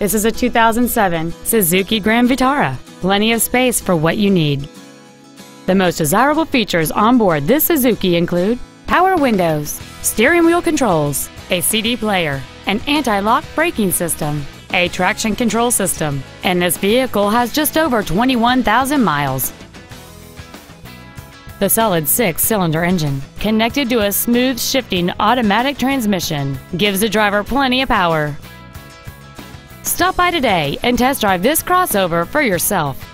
This is a 2007 Suzuki Grand Vitara. Plenty of space for what you need. The most desirable features on board this Suzuki include power windows, steering wheel controls, a CD player, an anti-lock braking system, a traction control system, and this vehicle has just over 21,000 miles. The solid 6-cylinder engine, connected to a smooth shifting automatic transmission, gives the driver plenty of power. Stop by today and test drive this crossover for yourself.